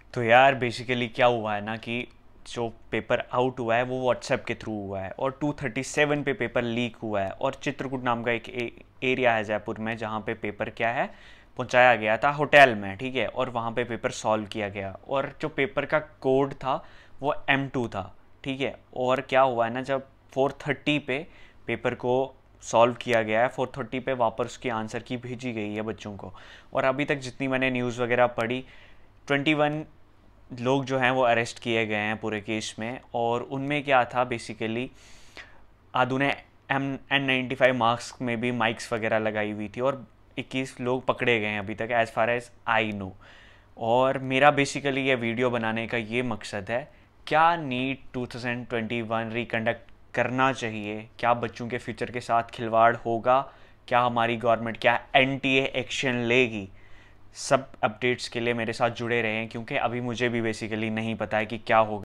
तो यार बेसिकली क्या हुआ है ना कि जो पेपर आउट हुआ है वो व्हाट्सएप के थ्रू हुआ है, और 237 पे पेपर लीक हुआ है। और चित्रकूट नाम का एक एरिया है जयपुर में जहाँ पे पेपर क्या है पहुँचाया गया था होटल में, ठीक है। और वहाँ पे पेपर सॉल्व किया गया, और जो पेपर का कोड था वो M2 था, ठीक है। और क्या हुआ है ना, जब 4:30 पे पेपर को सॉल्व किया गया है, 4:30 पे वापस उसकी आंसर की भेजी गई है बच्चों को। और अभी तक जितनी मैंने न्यूज़ वगैरह पढ़ी, 21 लोग जो हैं वो अरेस्ट किए गए हैं पूरे केस में। और उनमें क्या था बेसिकली, आधु ने N95 मास्क में भी माइक्स वगैरह लगाई हुई थी, और 21 लोग पकड़े गए हैं अभी तक, as far as I know. और मेरा बेसिकली ये वीडियो बनाने का ये मकसद है, क्या नीट 2021 रिकंडक्ट करना चाहिए, क्या बच्चों के फ्यूचर के साथ खिलवाड़ होगा, क्या हमारी गवर्नमेंट क्या NTA एक्शन लेगी। सब अपडेट्स के लिए मेरे साथ जुड़े रहें, क्योंकि अभी मुझे भी बेसिकली नहीं पता है कि क्या होगा।